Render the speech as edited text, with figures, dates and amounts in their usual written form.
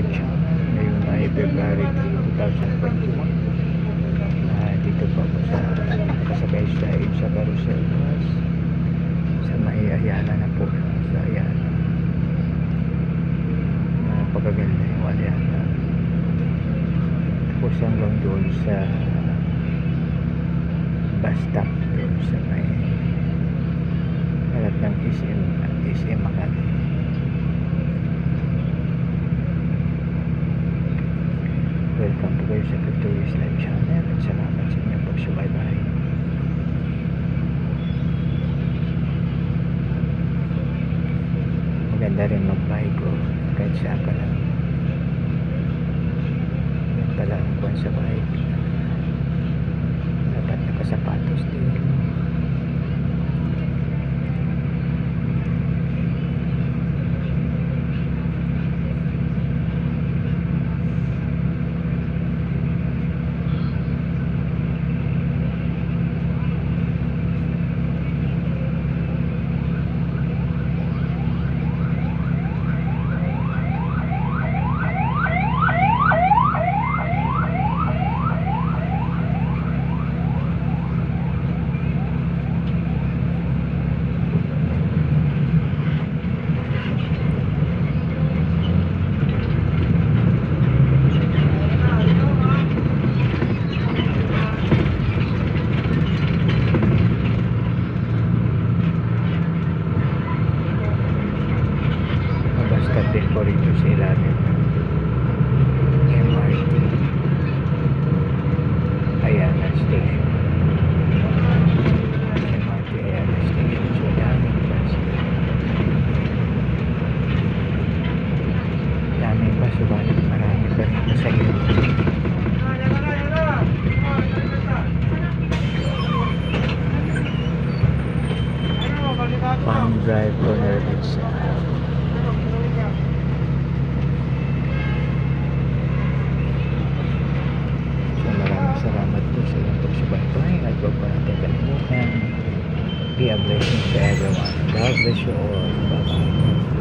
my channel. Ngayon ay February 2021. Dito po ako sa kasabay sa Carousel bus sa may Ayala na po, sa Ayala. Napakaganda yung Ayala. Tapos hanggang doon sa bus stop doon sa may harap ng SM Makati. Welcome po kayo sa Victorious Live Channel at salamat sa inyong pagsubaybay. Maganda rin mag-bike kahit saan ka lang. Yan pala ang buwan sa bike. Dapat nakasapatos din. Din po rito sa ilalim ng MRT Ayala Station. MRT Ayala Station. So daming bus. Daming bus. Subalit marami pa rin masayo. Farm Drive for EDSA. Salamat po sa iyong pagsubaybay at huwag po natin kalimutan. Be a blessing to everyone. God bless you all. Bye-bye.